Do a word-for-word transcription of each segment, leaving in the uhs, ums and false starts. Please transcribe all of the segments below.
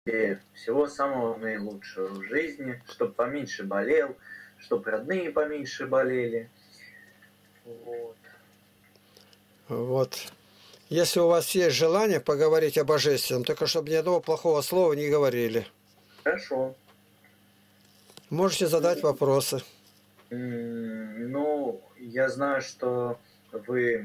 тебе всего самого наилучшего в жизни, чтобы поменьше болел, чтобы родные поменьше болели. Вот. Вот. Если у вас есть желание поговорить о Божественном, только чтобы ни одного плохого слова не говорили. Хорошо. Можете задать вопросы. Ну, я знаю, что вы,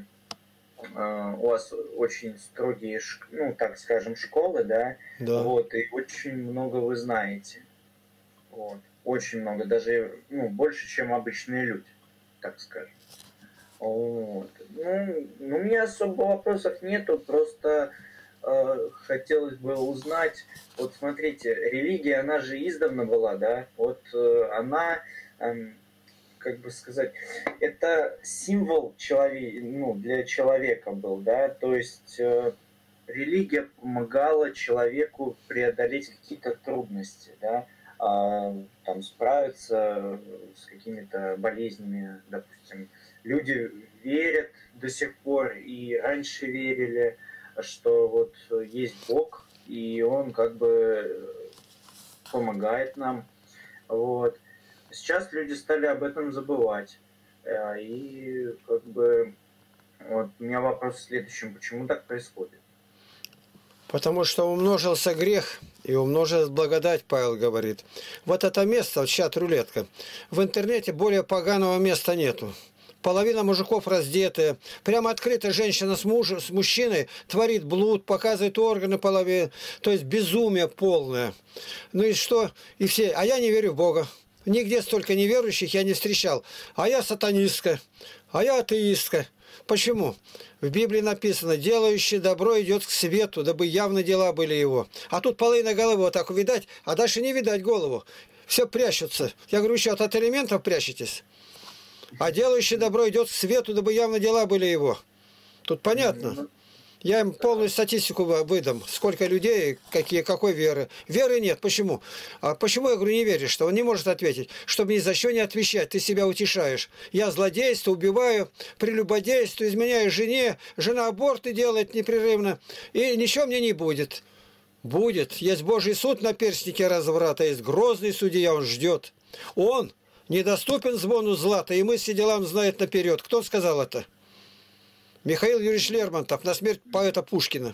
у вас очень строгие, ну, так скажем, школы, да? Да. Вот, и очень много вы знаете. Вот. Очень много, даже, ну, больше, чем обычные люди, так скажем. Вот. Ну, у меня особо вопросов нету, просто э, хотелось бы узнать, вот смотрите, религия, она же издавна была, да? Вот э, она... Э, как бы сказать, это символ человека, ну, для человека был, да, то есть э, религия помогала человеку преодолеть какие-то трудности, да, э, там справиться с какими-то болезнями, допустим. Люди верят до сих пор и раньше верили, что вот есть Бог, и Он как бы помогает нам, вот. Сейчас люди стали об этом забывать. И как бы вот у меня вопрос в следующем. Почему так происходит? Потому что умножился грех и умножилась благодать, Павел говорит. Вот это место, вот чат-рулетка, в интернете более поганого места нету. Половина мужиков раздетые. Прямо открыто женщина с, мужем, с мужчиной творит блуд, показывает органы половые. То есть безумие полное. Ну и что? И все. А я не верю в Бога. Нигде столько неверующих я не встречал. А я сатанистка, а я атеистка. Почему? В Библии написано, делающий добро идет к свету, дабы явны дела были его. А тут половина головы вот так видать, а дальше не видать голову. Все прячутся. Я говорю, еще от элементов прячетесь. А делающий добро идет к свету, дабы явны дела были его. Тут понятно. Я им полную статистику выдам, сколько людей, какие, какой веры. Веры нет. Почему? А почему, я говорю, не веришь? Что он не может ответить, чтобы ни за что не отвечать. Ты себя утешаешь. Я злодействую, убиваю, прелюбодействую, изменяю жене, жена аборты делает непрерывно, и ничего мне не будет. Будет. Есть Божий суд на перстнике разврата, есть грозный судья, он ждет. Он недоступен звону злата, и мысли делам знает наперед. Кто сказал это? Михаил Юрьевич Лермонтов на смерть поэта Пушкина.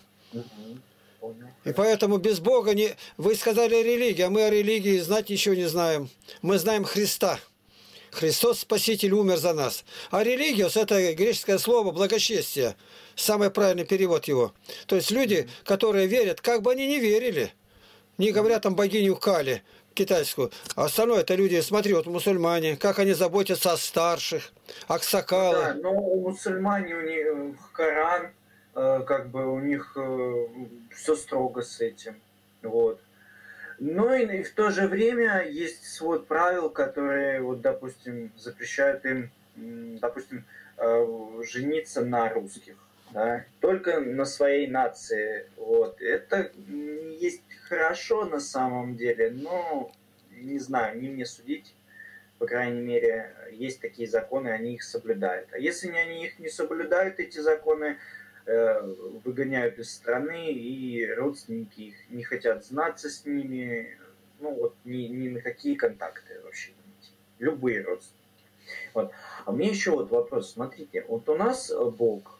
И поэтому без Бога не... Вы сказали о религии, а мы о религии знать ничего не знаем. Мы знаем Христа. Христос Спаситель умер за нас. А религиос – это греческое слово благочестие. Самый правильный перевод его. То есть люди, которые верят, как бы они ни верили. Не говорят там богиню Кали китайскую. А остальное это люди, смотри, вот мусульмане, как они заботятся о старших, аксакалы. Да, но у мусульмане, у них Коран, э, как бы у них э, все строго с этим. Вот. Но и, и в то же время есть свод правил, которые, вот, допустим, запрещают им, допустим, э, жениться на русских. Да, только на своей нации. Вот. Это есть хорошо на самом деле, но не знаю, не мне судить. По крайней мере, есть такие законы, они их соблюдают. А если они их не соблюдают, эти законы э, выгоняют из страны, и родственники их не хотят знаться с ними, ну вот ни, ни на какие контакты вообще не идти. Любые родственники. Вот. А у меня еще вот вопрос. Смотрите, вот у нас Бог,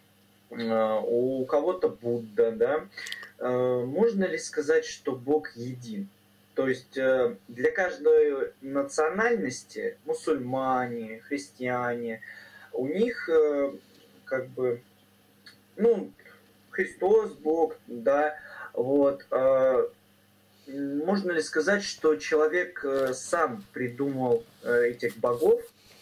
у кого-то Будда, да, можно ли сказать, что Бог един? То есть для каждой национальности, мусульмане, христиане, у них как бы, ну, Христос Бог, да, вот. Можно ли сказать, что человек сам придумал этих богов,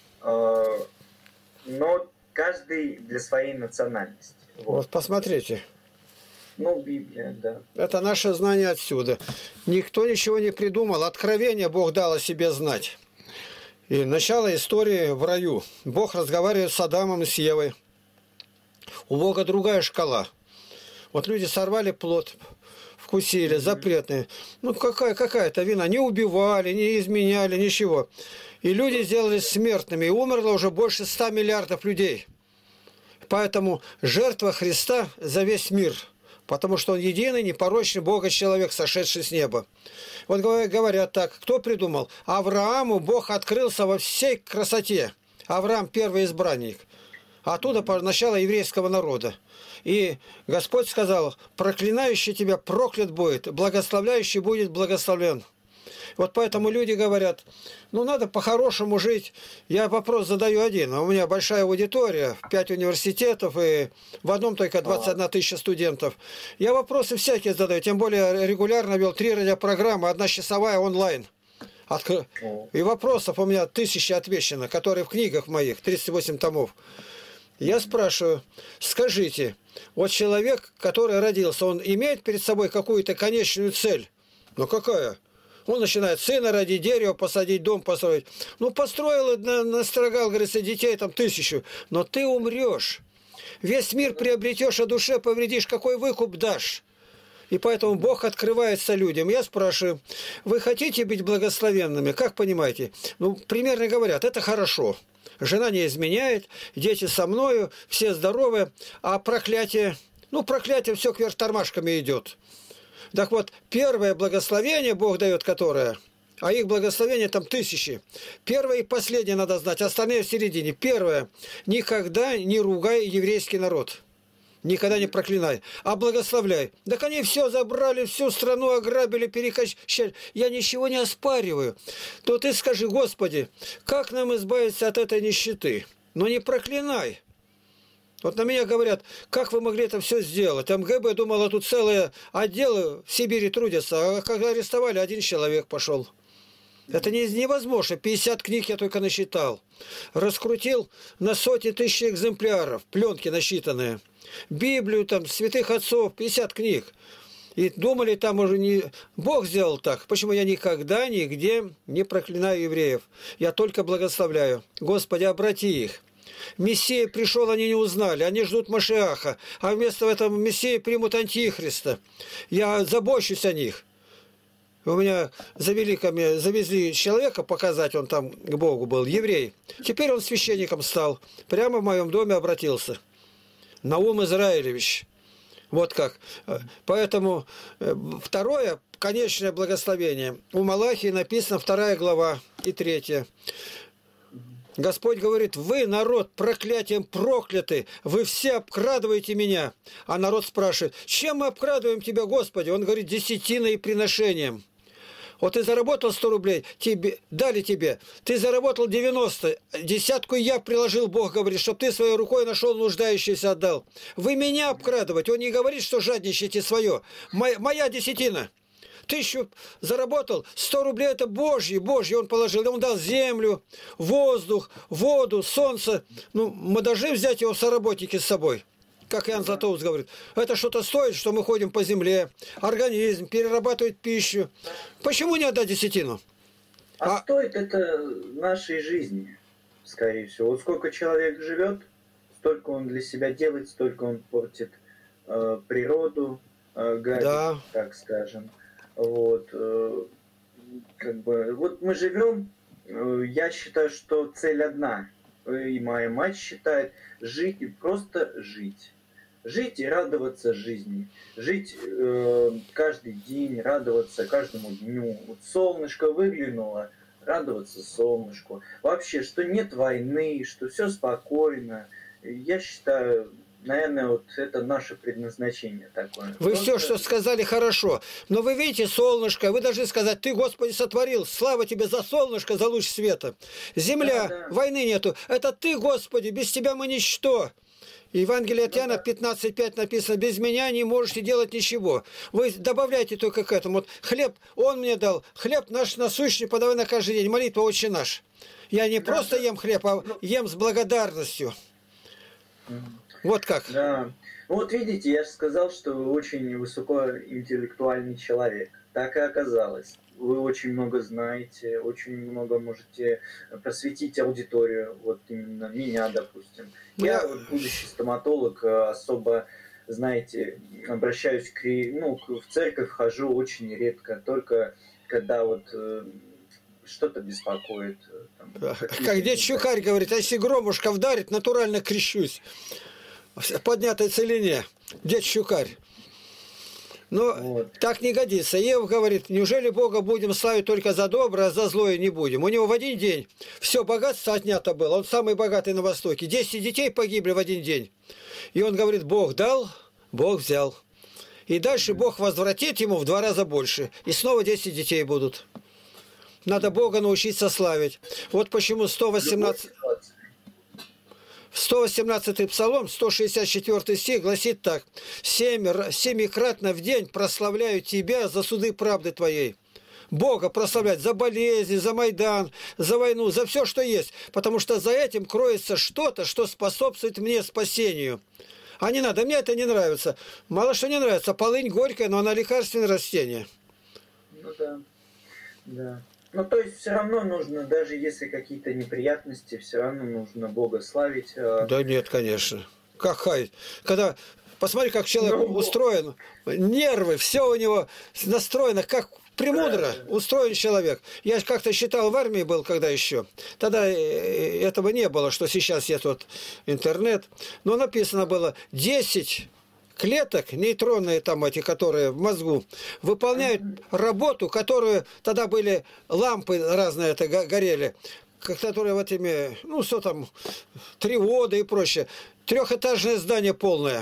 но каждый для своей национальности? Вот, вот посмотрите. Ну, Библия, да. Это наше знание отсюда. Никто ничего не придумал. Откровение Бог дал о себе знать. И начало истории в раю. Бог разговаривает с Адамом и с Евой. У Бога другая шкала. Вот люди сорвали плод, вкусили, запретные. Ну, какая, какая-то вина. Не убивали, не изменяли, ничего. И люди сделались смертными. И умерло уже больше ста миллиардов людей. Поэтому жертва Христа за весь мир. Потому что он единый, непорочный Бога человек, сошедший с неба. Вот говорят так, кто придумал? Аврааму Бог открылся во всей красоте. Авраам первый избранник. Оттуда начало еврейского народа. И Господь сказал, проклинающий тебя проклят будет, благословляющий будет благословлен. Вот поэтому люди говорят, ну надо по-хорошему жить. Я вопрос задаю один. У меня большая аудитория, пять университетов и в одном только двадцать одна тысяча студентов. Я вопросы всякие задаю, тем более регулярно вел три радиопрограммы, одна часовая онлайн. Откр... И вопросов у меня тысячи отвечено, которые в книгах моих, тридцать восемь томов. Я спрашиваю, скажите, вот человек, который родился, он имеет перед собой какую-то конечную цель? Ну какая? Он начинает сына родить, дерево посадить, дом построить. Ну построил, настрогал, говорится, детей там тысячу, но ты умрешь. Весь мир приобретешь, а душе повредишь, какой выкуп дашь? И поэтому Бог открывается людям. Я спрашиваю, вы хотите быть благословенными? Как понимаете? Ну, примерно говорят, это хорошо. Жена не изменяет, дети со мною, все здоровы, а проклятие, ну, проклятие все кверх тормашками идет. Так вот, первое благословение Бог дает, которое, а их благословение там тысячи. Первое и последнее надо знать, остальные в середине. Первое, никогда не ругай еврейский народ. Никогда не проклинай, а благословляй. Так они все забрали, всю страну ограбили, перекачали. Я ничего не оспариваю. То ты скажи, Господи, как нам избавиться от этой нищеты? Но не проклинай. Вот на меня говорят, как вы могли это все сделать? МГБ думала, тут целые отделы в Сибири трудятся, а когда арестовали, один человек пошел. Это невозможно. пятьдесят книг я только насчитал. Раскрутил на сотни тысяч экземпляров, пленки насчитанные. Библию, там, святых отцов, пятьдесят книг. И думали, там уже не... Бог сделал так. Почему я никогда, нигде не проклинаю евреев? Я только благословляю. Господи, обрати их. Мессия пришел, они не узнали. Они ждут Машиаха. А вместо этого Мессии примут Антихриста. Я забочусь о них. У меня завели ко мне, завезли человека показать, он там к Богу был, еврей. Теперь он священником стал. Прямо в моем доме обратился. Наум Израилевич. Вот как. Поэтому второе, конечное благословение. У Малахии написано вторая глава и третья. Господь говорит, вы, народ, проклятием прокляты, вы все обкрадываете меня. А народ спрашивает, чем мы обкрадываем тебя, Господи? Он говорит, десятиной и приношением. Вот ты заработал сто рублей, тебе, дали тебе, ты заработал девяносто, десятку я приложил, Бог говорит, чтобы ты своей рукой нашел нуждающийся, отдал. Вы меня обкрадывать, он не говорит, что жадничаете свое. Моя, моя десятина. Тысячу заработал, сто рублей это Божьи, Божьи он положил. Он дал землю, воздух, воду, солнце. Ну, мы должны взять его соработники с собой. Как Иоанн Златоуст говорит, это что-то стоит, что мы ходим по земле, организм перерабатывает пищу. Почему не отдать десятину? А, а стоит это нашей жизни, скорее всего. Вот сколько человек живет, столько он для себя делает, столько он портит э, природу, э, гадит, да. Так скажем. Вот, э, как бы, вот мы живем, э, я считаю, что цель одна, и моя мать считает, жить и просто жить. Жить и радоваться жизни. Жить э, каждый день, радоваться каждому дню. Вот солнышко выглянуло, радоваться солнышку. Вообще, что нет войны, что все спокойно. Я считаю, наверное, вот это наше предназначение такое. Вы Просто... все, что сказали, хорошо. Но вы видите солнышко, вы должны сказать, ты, Господи, сотворил. Слава тебе за солнышко, за луч света. Земля, да, да. Войны нету. Это ты, Господи, без тебя мы ничто. Евангелие от Иоанна пятнадцать пять написано, без меня не можете делать ничего. Вы добавляйте только к этому. Вот хлеб он мне дал, хлеб наш насущный подавай на каждый день. Молитва Отче наш. Я не да, просто да. ем хлеб, а ем с благодарностью. Вот как. Да. Вот видите, я же сказал, что вы очень высокоинтеллектуальный человек. Так и оказалось. Вы очень много знаете, очень много можете просветить аудиторию, вот именно меня, допустим. Я, я вот, будущий стоматолог, особо, знаете, обращаюсь к, ну, в церковь хожу очень редко, только когда вот что-то беспокоит. Там, как дед Щукарь говорит, а если громушка вдарит, натурально крещусь. В поднятой целине. Дед Щукарь. Но Вот. так не годится. Ева говорит, неужели Бога будем славить только за доброе, а за злое не будем? У него в один день все богатство отнято было. Он самый богатый на Востоке. Десять детей погибли в один день. И он говорит, Бог дал, Бог взял. И дальше Бог возвратит ему в два раза больше. И снова десять детей будут. Надо Бога научиться славить. Вот почему сто восемнадцать... сто восемнадцатый Псалом, сто шестьдесят четвёртый стих гласит так. «Семь, «Семикратно в день прославляю Тебя за суды правды Твоей». Бога прославлять за болезни, за Майдан, за войну, за все, что есть. Потому что за этим кроется что-то, что способствует мне спасению. А не надо, мне это не нравится. Мало что не нравится. Полынь горькая, но она лекарственное растение. Ну да, да. Ну, то есть все равно нужно, даже если какие-то неприятности, все равно нужно Бога славить. Да нет, конечно. Как хаять? Когда, посмотри, как человек ну, устроен, нервы, все у него настроено, как премудро да, устроен человек. Я как-то считал, в армии был, когда еще. Тогда этого не было, что сейчас есть вот интернет. Но написано было десять... клеток, нейтронные там эти, которые в мозгу, выполняют работу, которую тогда были лампы разные, это горели, которые вот этими, ну что там, треводы и прочее. Трехэтажное здание полное.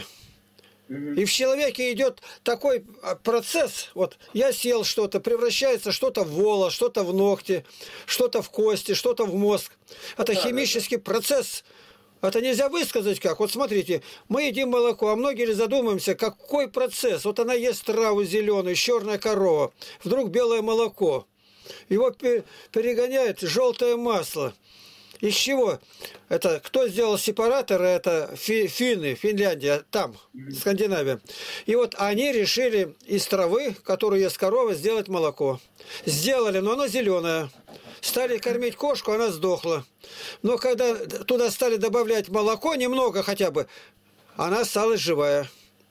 И в человеке идет такой процесс, вот я съел что-то, превращается что-то в волос, что-то в ногти, что-то в кости, что-то в мозг. Это химический процесс. Это нельзя высказать как. Вот смотрите, мы едим молоко, а многие задумаемся, какой процесс. Вот она ест траву зеленую, черная корова, вдруг белое молоко. Его перегоняет желтое масло. Из чего? Это кто сделал сепараторы? Это фи, финны, Финляндия, там, Скандинавия. И вот они решили из травы, которую ест корова, сделать молоко. Сделали, но оно зеленое. Стали кормить кошку, она сдохла. Но когда туда стали добавлять молоко, немного хотя бы, она осталась живая.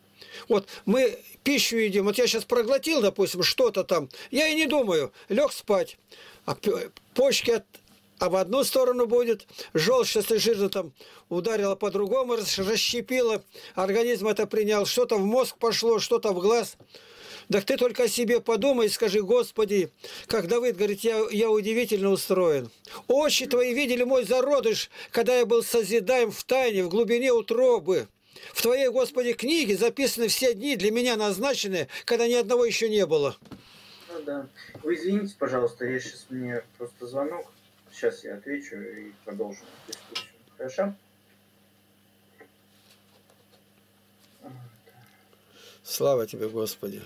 Вот мы пищу едим, вот я сейчас проглотил, допустим, что-то там, я и не думаю, лег спать, а почки от, а в одну сторону будет, желчь, если жирно там ударила по-другому, расщепила, организм это принял, что-то в мозг пошло, что-то в глаз. Так ты только о себе подумай и скажи, Господи, как Давид говорит, я, я удивительно устроен. Очи твои видели мой зародыш, когда я был созидаем в тайне, в глубине утробы. В Твоей, Господи, книге записаны все дни для меня назначенные, когда ни одного еще не было. Ну да. Вы извините, пожалуйста, я сейчас, мне просто звонок. Сейчас я отвечу и продолжим дискуссию. Хорошо? Слава Тебе, Господи.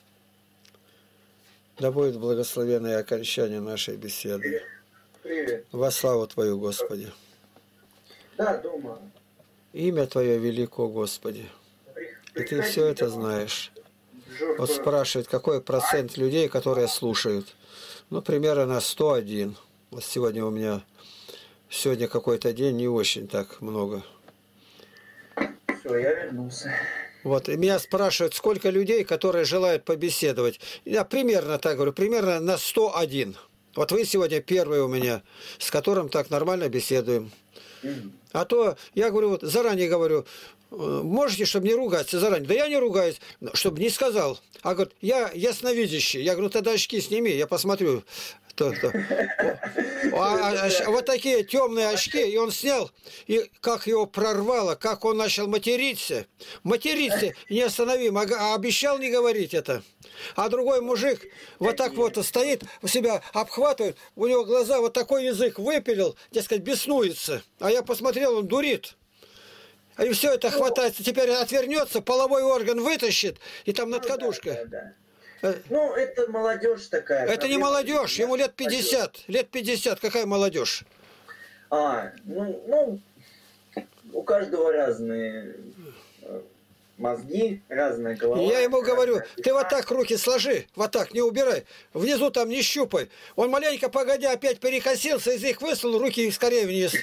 Да будет благословенное окончание нашей беседы. Привет. Во славу Твою, Господи. Да, дома. Имя Твое велико, Господи. И Ты все это знаешь. Вот спрашивает, какой процент людей, которые слушают. Ну, примерно на сто один. Вот сегодня у меня, сегодня какой-то день не очень так много. Все, я вернулся. Вот, и меня спрашивают, сколько людей, которые желают побеседовать. Я примерно так говорю, примерно на сто один. Вот вы сегодня первый у меня, с которым так нормально беседуем. А то, я говорю, вот заранее говорю, можете, чтобы не ругаться заранее? Да я не ругаюсь, чтобы не сказал. А говорит, я ясновидящий. Я говорю, тогда очки сними, я посмотрю. То, то. А, а, а, вот такие темные очки, и он снял, и как его прорвало, как он начал материться. Материться неостановимо, а обещал не говорить это. А другой мужик вот так вот стоит, у себя обхватывает, у него глаза вот такой язык выпилил, дескать, беснуется. А я посмотрел, он дурит. И все это хватается, теперь отвернется, половой орган вытащит, и там над кадушкой. Ну, это молодежь такая. Это не молодежь, ему лет пятьдесят. Лет пятьдесят, какая молодежь? А, ну, ну, у каждого разные мозги, разная голова. Я ему говорю, ты вот так руки сложи, вот так, не убирай. Внизу там не щупай. Он маленько погодя опять перекосился, из них высунул руки скорее вниз.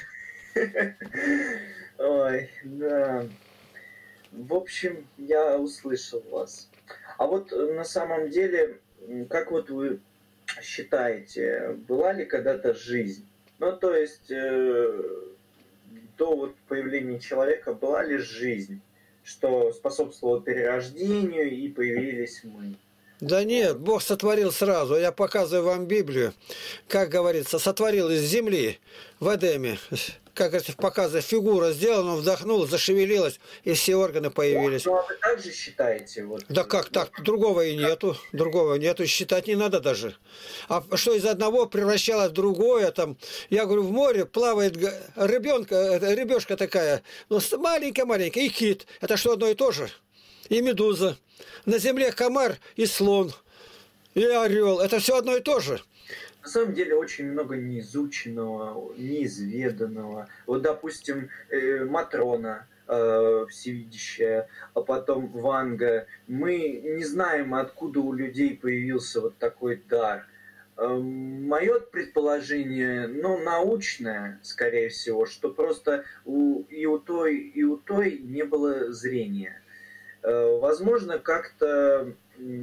Ой, да. В общем, я услышал вас. А вот на самом деле, как вот вы считаете, была ли когда-то жизнь? Ну, то есть, э, до вот появления человека была ли жизнь? что способствовало перерождению, и появились мы. Да нет, Бог сотворил сразу. Я показываю вам Библию. Как говорится, сотворил из земли в Эдеме. Как говорится, показывает, фигура сделана, он вдохнул, зашевелилась, и все органы появились. Ну, а вы так же считаете? Вот, Да как так? Другого и нету. Другого нету. Считать не надо даже. А что из одного превращалось в другое? Там, я говорю, в море плавает ребенка, рыбешка такая, ну, маленькая-маленькая, и кит. Это что, одно и то же? И медуза. На земле комар и слон. И орел. Это все одно и то же. На самом деле очень много неизученного, неизведанного. Вот, допустим, э, Матрона э, всевидящая, а потом Ванга. Мы не знаем, откуда у людей появился вот такой дар. Э, мое предположение, ну, научное, скорее всего, что просто у, и у той, и у той не было зрения. Э, возможно, как-то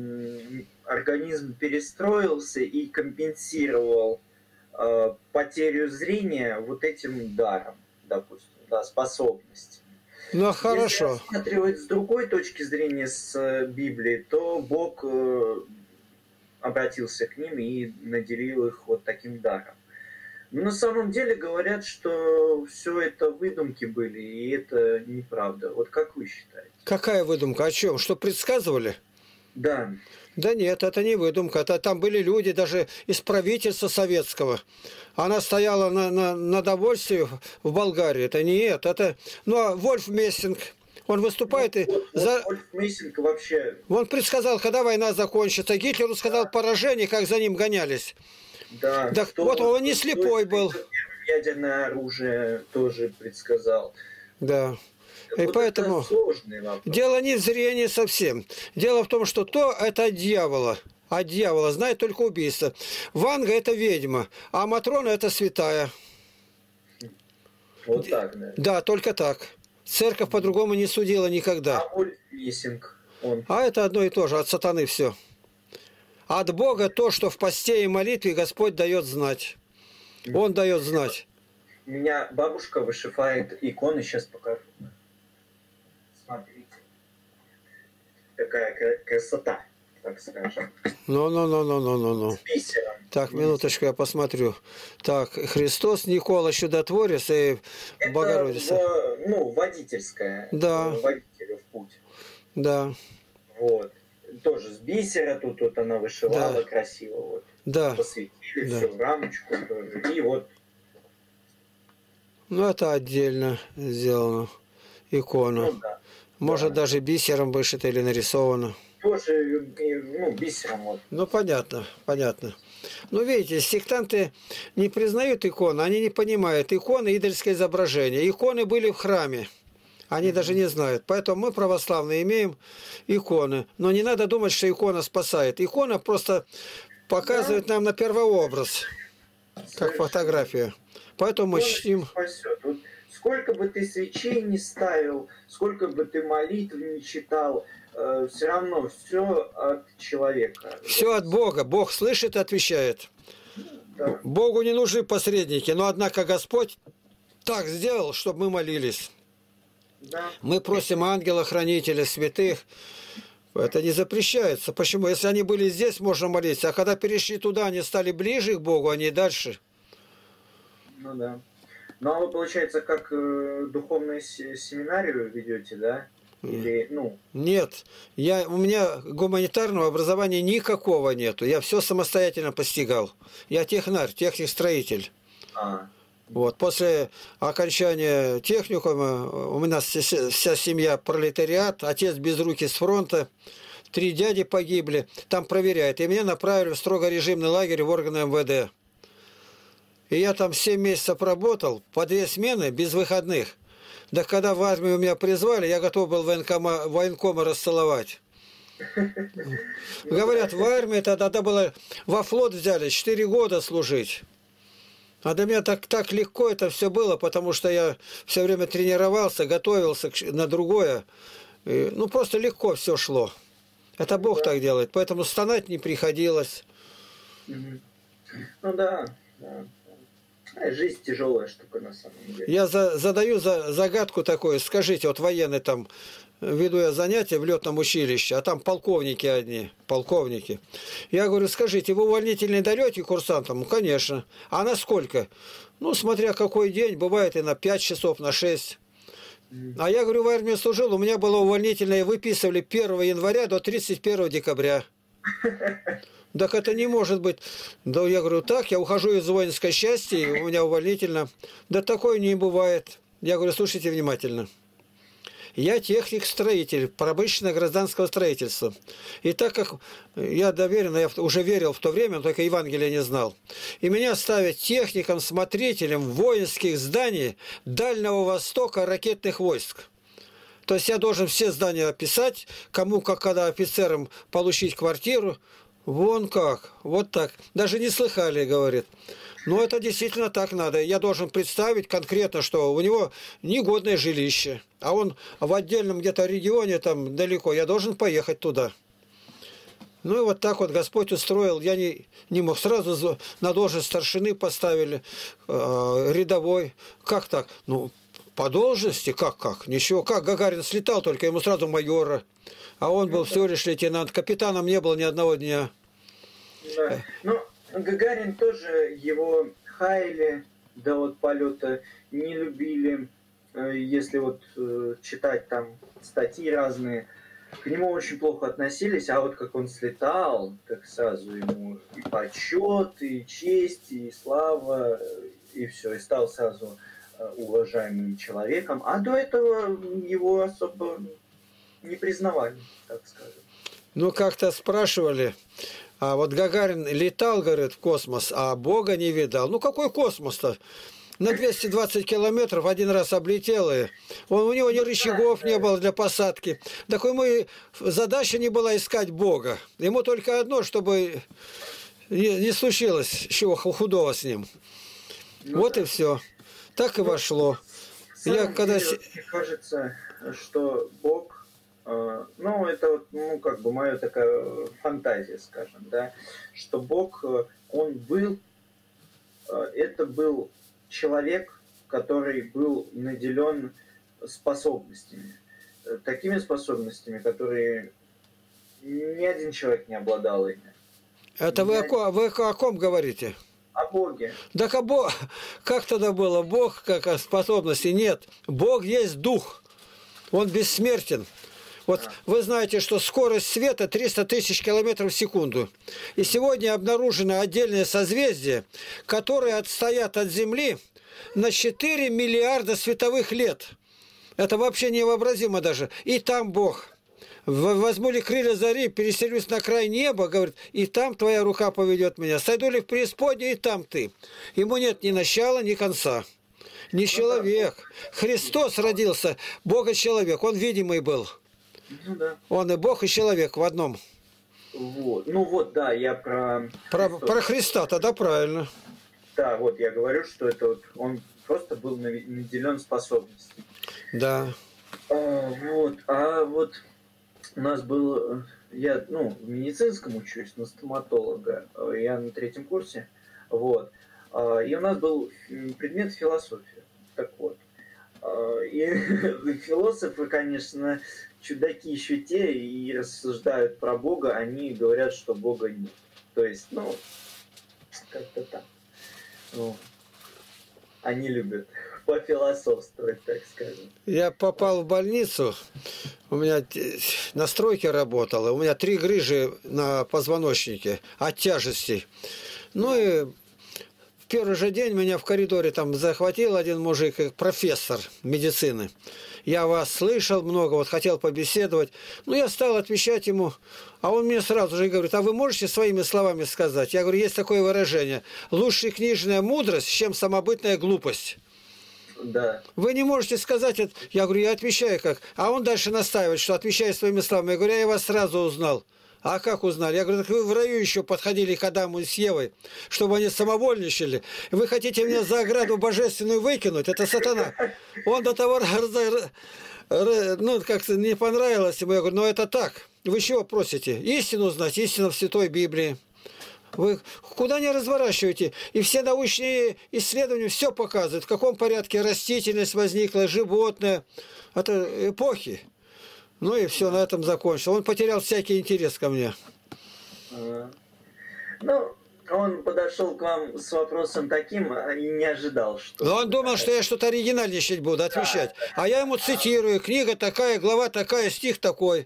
организм перестроился и компенсировал э, потерю зрения вот этим даром, допустим, да, способностями. Ну, хорошо. Если рассматривать с другой точки зрения, с Библии, то Бог э, обратился к ним и наделил их вот таким даром. Но на самом деле говорят, что все это выдумки были, и это неправда. Вот как вы считаете? Какая выдумка? О чем? Что предсказывали? Да. Да нет, это не выдумка. Это, там были люди даже из правительства советского. Она стояла на, на, на довольствии в Болгарии. Это нет. Это, ну, а Вольф Мессинг, он выступает и... Вот, за... Вольф Мессинг вообще... Он предсказал, когда война закончится. Гитлеру сказал да. Поражение, как за ним гонялись. Да. Да кто, вот он не слепой был. Ядерное оружие тоже предсказал. Да. И вот поэтому дело не в зрении совсем. Дело в том, что то это от дьявола. От дьявола знает только убийство. Ванга это ведьма, а Матрона это святая. Вот так, да? Да, только так. Церковь по-другому не судила никогда. А Вольф Мессинг, он... А это одно и то же, от сатаны все. От Бога то, что в посте и молитве Господь дает знать. Он дает знать. У меня бабушка вышивает иконы, сейчас покажу. Смотрите. Какая красота, так скажем. Ну-ну-ну-ну-ну-ну. С бисером. Так, минуточку, я посмотрю. Так, Христос, Никола, Чудотворец и это Богородица. В, ну, водительская. Да. Водителю в путь. Да. Вот. Тоже с бисера, тут вот она вышивала да. красиво. Вот. Да. Посветили да. все в рамочку тоже. И вот. Ну, это отдельно сделано. Икона. Ну, да. Может, да. даже бисером вышито или нарисовано. Тоже, ну, бисером вот. Ну, понятно, понятно. Ну, видите, сектанты не признают иконы, они не понимают. Иконы – идольское изображение. Иконы были в храме. Они mm-hmm. даже не знают. Поэтому мы, православные, имеем иконы. Но не надо думать, что икона спасает. Икона просто показывает да. нам на первообраз, Совершенно. Как фотография. Поэтому мы чтим... Вот сколько бы ты свечей не ставил, сколько бы ты молитв не читал, э, все равно все от человека. Все от Бога. Бог слышит и отвечает. Да. Богу не нужны посредники, но однако Господь так сделал, чтобы мы молились. Да. Мы просим ангела-хранителя, святых. Это не запрещается. Почему? Если они были здесь, можно молиться. А когда перешли туда, они стали ближе к Богу, они дальше. Ну да. Ну а вы, получается, как э, духовную семинарию ведете, да? Или, ну... Нет. Я, у меня гуманитарного образования никакого нету. Я все самостоятельно постигал. Я технарь, техник-строитель. А. Вот. После окончания техникума у меня вся семья пролетариат, отец без руки с фронта, три дяди погибли. Там проверяют. И меня направили в строго режимный лагерь в органы эм вэ дэ. И я там семь месяцев работал, по две смены, без выходных. Да когда в армию меня призвали, я готов был военкома, военкома расцеловать. Говорят, в армии тогда было, во флот взяли, четыре года служить. А для меня так, так легко это все было, потому что я все время тренировался, готовился на другое. И, ну, просто легко все шло. Это Бог так делает, поэтому стонать не приходилось. Ну да, да. Жизнь тяжелая штука на самом деле. Я за, задаю за, загадку такую. Скажите, вот военный там веду я занятия в летном училище, а там полковники одни, полковники. Я говорю, скажите, вы увольнительный даете курсантам? Ну, конечно. А на сколько? Ну, смотря какой день, бывает и на пять часов, на шесть. А я говорю, в армии служил, у меня было увольнительное, выписывали первого января до тридцать первого декабря. Так это не может быть. Да я говорю, так, я ухожу из воинской части, и у меня увольнительно. Да такое не бывает. Я говорю, слушайте внимательно. Я техник-строитель промышленно-гражданского строительства. И так как я доверен, я уже верил в то время, только Евангелия не знал. И меня ставят техником, смотрителем воинских зданий Дальнего Востока ракетных войск. То есть я должен все здания описать, кому, как когда офицерам получить квартиру. Вон как, вот так. Даже не слыхали, говорит. Но это действительно так надо. Я должен представить конкретно, что у него негодное жилище, а он в отдельном где-то регионе, там далеко, я должен поехать туда. Ну и вот так вот Господь устроил. Я не, не мог. Сразу на должность старшины поставили, э, рядовой. Как так? Ну, по должности? Как, как? Ничего. Как Гагарин слетал, только ему сразу майора. А он был всего лишь лейтенант. Капитаном не было ни одного дня. Да. Ну, Гагарин тоже, его хаяли до вот полета, не любили. Если вот читать там статьи разные, к нему очень плохо относились, а вот как он слетал, так сразу ему и почет, и честь, и слава, и все, и стал сразу уважаемым человеком. А до этого его особо не признавали, так скажем. Ну, как-то спрашивали, а вот Гагарин летал, говорит, в космос, а Бога не видал. Ну, какой космос-то? На двести двадцать километров один раз облетел, и он, у него ни рычагов не было для посадки. Так ему и задача не была искать Бога. Ему только одно, чтобы не, не случилось чего худого с ним. Ну, вот да. И все. Так и вошло. Я, когда... деле, мне кажется, что Бог, э, ну, это вот, ну, как бы моя такая фантазия, скажем, да, что Бог, он был, э, это был человек, который был наделен способностями. Такими способностями, которые ни один человек не обладал ими. Это вы, Я... о, вы о ком говорите? О Боге. Так а Бог, как тогда было? Бог как о способности? Нет. Бог есть дух. Он бессмертен. Вот а. Вы знаете, что скорость света триста тысяч километров в секунду. И сегодня обнаружено отдельное созвездие, которое отстоят от Земли на четыре миллиарда световых лет. Это вообще невообразимо даже. И там Бог. Возьму ли крылья зари, переселюсь на край неба, говорит, и там твоя рука поведет меня. Сойду ли в преисподнюю, и там ты. Ему нет ни начала, ни конца. Не человек. Христос родился, Бога-человек. Он видимый был. Ну, да. Он и Бог, и человек в одном. Вот. Ну вот, да, я про... Про, про Христа тогда правильно. Да, вот я говорю, что это вот он просто был наделен способностью. Да. А, вот, а вот у нас был... Я, ну, в медицинском учусь, на стоматолога. Я на третьем курсе. Вот. И у нас был предмет философия. Так вот. И философы, конечно, чудаки еще те, и рассуждают про Бога, они говорят, что Бога нет. То есть, ну, как-то так. Ну, они любят пофилософствовать, так скажем. Я попал в больницу, у меня на стройке работал, у меня три грыжи на позвоночнике от тяжестей. Ну и в первый же день меня в коридоре там захватил один мужик, профессор медицины. Я вас слышал много, вот хотел побеседовать. Ну, я стал отвечать ему, а он мне сразу же говорит, а вы можете своими словами сказать? Я говорю, есть такое выражение, лучше книжная мудрость, чем самобытная глупость. Да. Вы не можете сказать это. Я говорю, я отвечаю как. А он дальше настаивает, что отвечаю своими словами. Я говорю, я вас сразу узнал. А как узнали? Я говорю, так вы в раю еще подходили к Адаму и с Евой, чтобы они самовольничали. Вы хотите меня за ограду божественную выкинуть? Это сатана. Он до того, ну, как-то не понравилось ему. Я говорю, ну это так. Вы чего просите? Истину знать, истину в Святой Библии. Вы куда не разворачиваете? И все научные исследования все показывают, в каком порядке растительность возникла, животное. Это эпохи. Ну и все, на этом закончил. Он потерял всякий интерес ко мне. А. Ну, он подошел к вам с вопросом таким и не ожидал, что... Но он думал, что я что-то оригинальничать буду, отвечать. А я ему цитирую. Книга такая, глава такая, стих такой.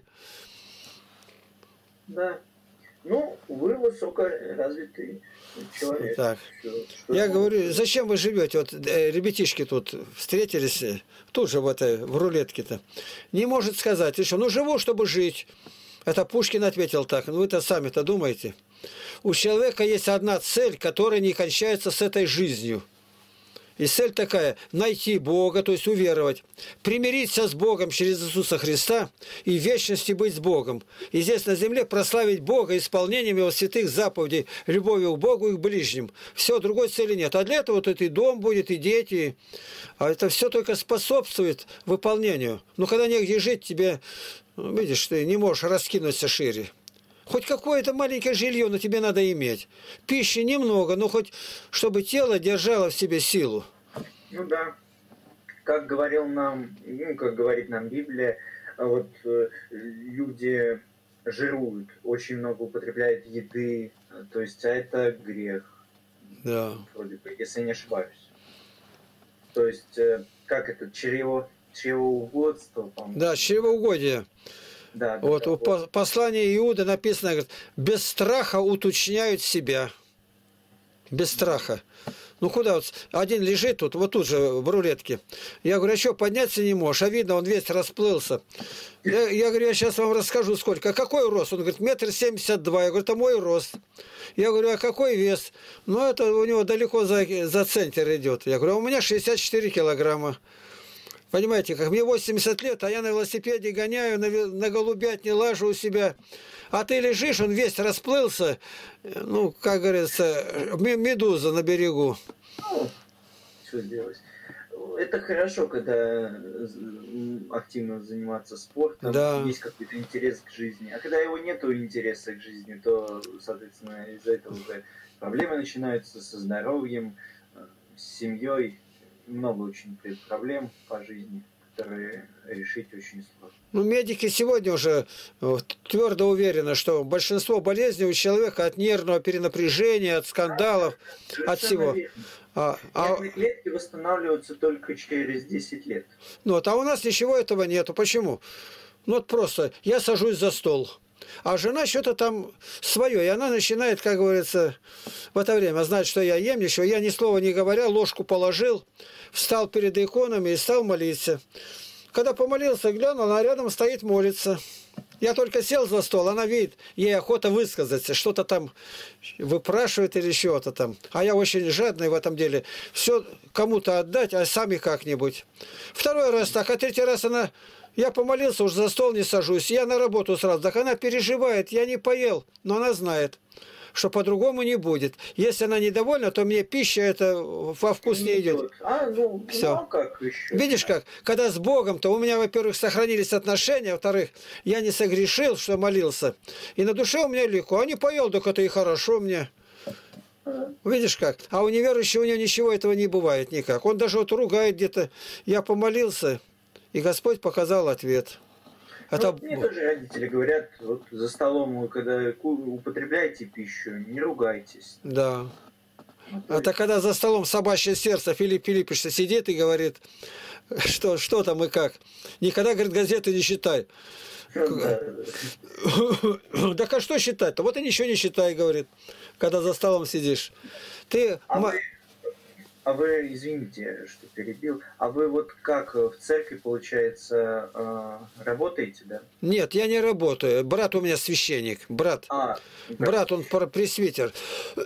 Да. Ну, вы высокоразвитый человек. Так. Что, что Я ему... говорю, зачем вы живете? Вот э, ребятишки тут встретились, э, тут же в этой, в рулетке-то. Не может сказать, ты что, ну живу, чтобы жить. Это Пушкин ответил так. Ну вы-то сами-то думаете. У человека есть одна цель, которая не кончается с этой жизнью. И цель такая – найти Бога, то есть уверовать, примириться с Богом через Иисуса Христа и в вечности быть с Богом. И здесь на земле прославить Бога исполнением Его святых заповедей, любовью к Богу и к ближним. Все, другой цели нет. А для этого вот и дом будет, и дети. А это все только способствует выполнению. Но когда негде жить, тебе, видишь, ты не можешь раскинуться шире. Хоть какое-то маленькое жилье, но тебе надо иметь. Пищи немного, но хоть чтобы тело держало в себе силу. Ну да. Как говорил нам, ну, как говорит нам Библия, вот э, люди жируют, очень много употребляют еды, то есть а это грех. Да. Вроде бы, если я не ошибаюсь. То есть, э, как это, чрево, чревоугодство, по-моему. Да, чревоугодие. Да, да, вот да, у вот. послания Иуды написано, говорит, без страха уточняют себя. Без страха. Ну куда вот один лежит тут, вот тут же в рулетке. Я говорю, а что, подняться не можешь? А видно, он весь расплылся. Я, я говорю, я сейчас вам расскажу сколько. А какой рост? Он говорит, метр семьдесят два. Я говорю, это мой рост. Я говорю, а какой вес? Ну это у него далеко за, за центр идет. Я говорю, а у меня шестьдесят четыре килограмма. Понимаете, как мне восемьдесят лет, а я на велосипеде гоняю, на, на голубятне лажу у себя. А ты лежишь, он весь расплылся, ну, как говорится, медуза на берегу. Ну, что делать? Это хорошо, когда активно заниматься спортом, да. Есть какой-то интерес к жизни. А когда его нету интереса к жизни, то, соответственно, из-за этого уже проблемы начинаются со здоровьем, с семьей. Много очень проблем по жизни, которые решить очень сложно. Ну, медики сегодня уже твердо уверены, что большинство болезней у человека от нервного перенапряжения, от скандалов, да, от всего. А, Нервные а... клетки восстанавливаются только через десять лет. Ну, вот, а у нас ничего этого нету. Почему? Ну, вот просто я сажусь за стол. А жена что-то там свое, и она начинает, как говорится, в это время знать, что я ем ничего. Я ни слова не говоря, ложку положил, встал перед иконами и стал молиться. Когда помолился, глянул, она рядом стоит, молится. Я только сел за стол, она видит, ей охота высказаться, что-то там выпрашивает или что-то там. А я очень жадный в этом деле. Все кому-то отдать, а сами как-нибудь. Второй раз так, а третий раз она... Я помолился, уже за стол не сажусь, я на работу сразу. Так она переживает, я не поел, но она знает, что по-другому не будет. Если она недовольна, то мне пища это во вкус не идет. А, ну, все. Ну, как еще? Видишь как? Когда с Богом, то у меня, во-первых, сохранились отношения, во-вторых, я не согрешил, что молился. И на душе у меня легко. А не поел, так это и хорошо мне. Видишь как? А у неверующего у него ничего этого не бывает никак. Он даже вот ругает где-то. Я помолился, и Господь показал ответ. Ну, это... вот мне тоже родители говорят, вот за столом вы когда употребляете пищу, не ругайтесь. Да. Ну, а то когда за столом собачье сердце Филипп Филиппович сидит и говорит, что, что там и как. Никогда, говорит, газеты не читай. Да, да. Так а что считать-то? Вот и ничего не считай, говорит, когда за столом сидишь. Ты... А вы, а вы, извините, что перебил, а вы вот как в церкви, получается, работаете, да? Нет, я не работаю. Брат у меня священник. Брат, а, брат он пресвитер,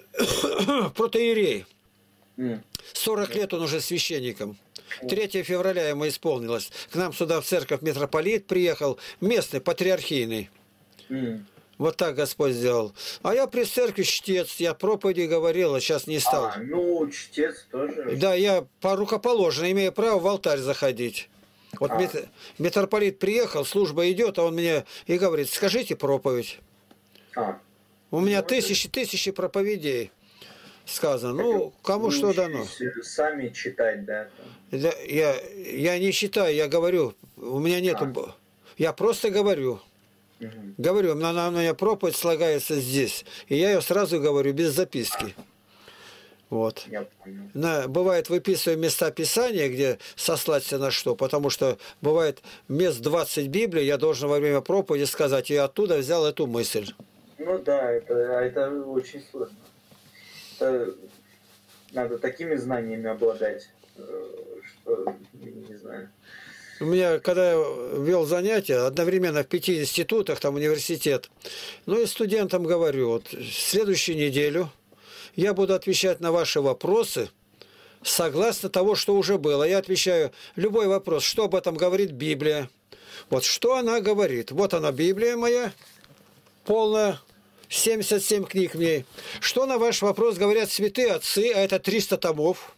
протоиерей. Mm. сорок лет он уже священником. третьего февраля ему исполнилось. К нам сюда в церковь митрополит приехал, местный, патриархийный. Mm. Вот так Господь сделал. А я при церкви чтец, я проповеди говорил, а сейчас не стал. А, ну, чтец тоже. Да, я по рукоположно имею право в алтарь заходить. Вот а. митрополит приехал, служба идет, а он мне и говорит, скажите проповедь. А. У меня ну, тысячи, это... тысячи проповедей сказано. Ну, кому что дано. Сами читать, да? Я, я не читаю, я говорю, у меня нету... А. Я просто говорю. Угу. Говорю, на, на, на меня проповедь слагается здесь. И я ее сразу говорю, без записки. Вот. Я понял. На, бывает, выписываю места Писания, где сослаться на что, потому что бывает мест двадцать Библии, я должен во время проповеди сказать, и оттуда взял эту мысль. Ну да, это, это очень сложно. Это, надо такими знаниями обладать, что, не знаю. У меня, когда я вел занятия, одновременно в пяти институтах, там университет, ну и студентам говорю, вот следующую неделю я буду отвечать на ваши вопросы согласно того, что уже было. Я отвечаю любой вопрос, что об этом говорит Библия. Вот что она говорит. Вот она, Библия моя, полная, семьдесят семь книг в ней. Что на ваш вопрос говорят святые отцы, а это триста томов.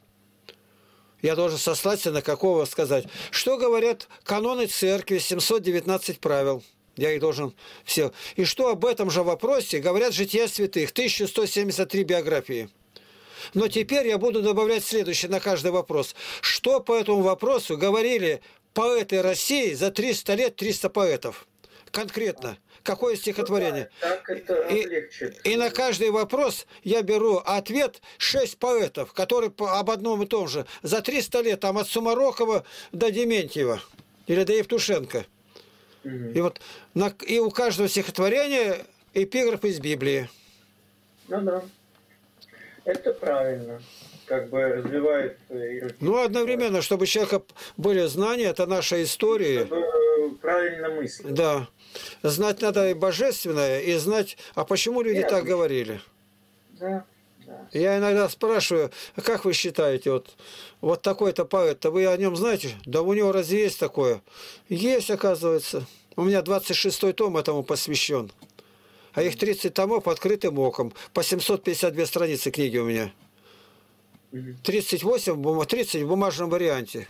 Я должен сослаться на какого сказать. Что говорят каноны церкви, семьсот девятнадцать правил. Я их должен все. И что об этом же вопросе говорят жития святых, тысяча сто семьдесят три биографии. Но теперь я буду добавлять следующее на каждый вопрос. Что по этому вопросу говорили поэты России за триста лет, триста поэтов? Конкретно. Какое стихотворение? Так это и, и на каждый вопрос я беру ответ шесть поэтов, которые об одном и том же. За триста лет, там от Сумарокова до Дементьева или до Евтушенко. Угу. И вот на, и у каждого стихотворения эпиграф из Библии. Ну да. Это правильно. Как бы развивает... Ну, одновременно, чтобы у человека были знания, это наша история. Чтобы правильно мыслить. Да. Знать надо и божественное, и знать, а почему люди Я так отлично. говорили. Да, да. Я иногда спрашиваю, как вы считаете, вот, вот такой-то поэт-то, вы о нем знаете? Да у него разве есть такое? Есть, оказывается. У меня двадцать шестой том этому посвящен. А их тридцать томов открытым оком. По семьсот пятьдесят две страницы книги у меня. тридцать восемь, тридцать в бумажном варианте.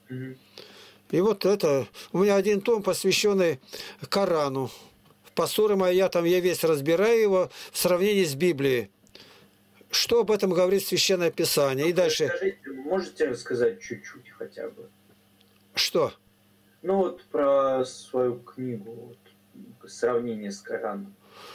И вот это, у меня один том, посвященный Корану. Пасторы мои, я там, я весь разбираю его в сравнении с Библией. Что об этом говорит Священное Писание? И дальше... Скажите, можете рассказать чуть-чуть хотя бы? Что? Ну вот про свою книгу, вот, сравнение с Кораном.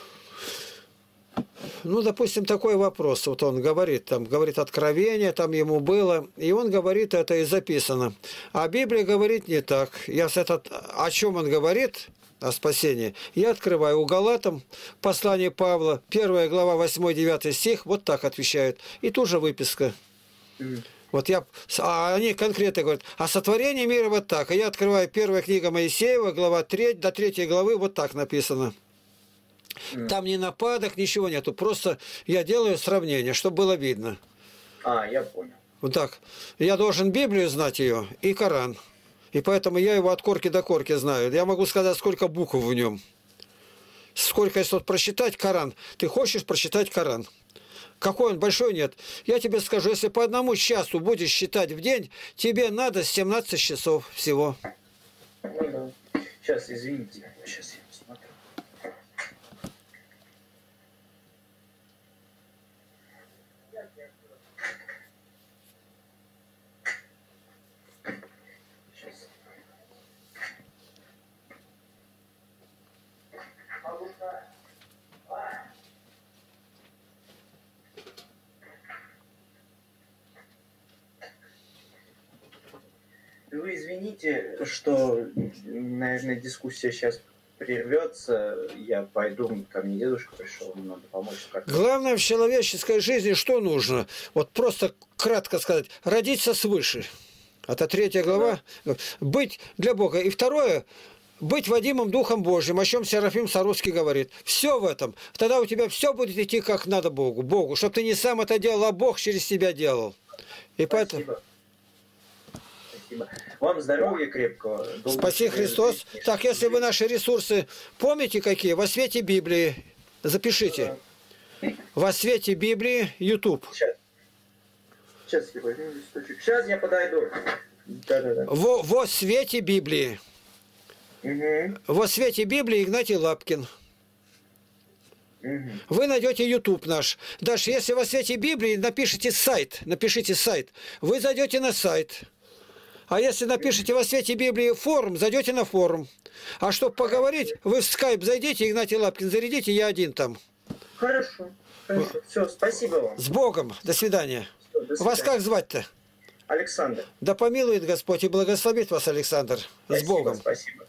Ну, допустим, такой вопрос. Вот он говорит, там, говорит откровение, там ему было, и он говорит, это и записано. А Библия говорит не так. Я с этот, о чем он говорит, о спасении, я открываю у Галатам послание Павла, первая глава, восьмой-девятый стих, вот так отвечают. И тут же выписка. Mm. Вот я, а они конкретно говорят, а сотворение мира вот так. А я открываю первая книга Моисеева, глава три, до третьей главы, вот так написано. Там ни нападок, ничего нету. Просто я делаю сравнение, чтобы было видно. А, я понял. Вот так. Я должен Библию знать ее и Коран. И поэтому я его от корки до корки знаю. Я могу сказать, сколько букв в нем. Сколько, если вот прочитать Коран. Ты хочешь прочитать Коран? Какой он большой, нет. Я тебе скажу, если по одному часу будешь считать в день, тебе надо семнадцать часов всего. Ну да. Сейчас, извините. Сейчас я посмотрю. Вы извините, что, наверное, дискуссия сейчас прервется. Я пойду, ко мне дедушка пришел, мне надо помочь. Как-то. Главное в человеческой жизни что нужно? Вот просто кратко сказать, родиться свыше. Это третья глава. Да. Быть для Бога. И второе, быть водимым Духом Божьим, о чем Серафим Саровский говорит. Все в этом. Тогда у тебя все будет идти как надо Богу. Богу, чтобы ты не сам это делал, а Бог через тебя делал. И Спасибо. поэтому... Спасибо. Вам здоровья крепкого. Спаси Христос. Жизни. Так, если вы наши ресурсы помните какие? Во свете Библии. Запишите. Да. Во свете Библии YouTube. Сейчас. Сейчас я возьму листочек. Сейчас я подойду. Да, да, да. Во, во свете Библии. Угу. Во свете Библии Игнатий Лапкин. Вы найдете YouTube наш. Даже если во свете Библии напишите сайт, напишите сайт, вы зайдете на сайт. А если напишите во свете Библии форум, зайдете на форум. А чтобы поговорить, вы в скайп зайдите, Игнатий Лапкин, зарядите, я один там. Хорошо. Хорошо. Все, спасибо вам. С Богом. До свидания. Всё, до свидания. Вас как звать-то? Александр. Да помилует Господь и благословит вас, Александр. Спасибо, С Богом. Спасибо.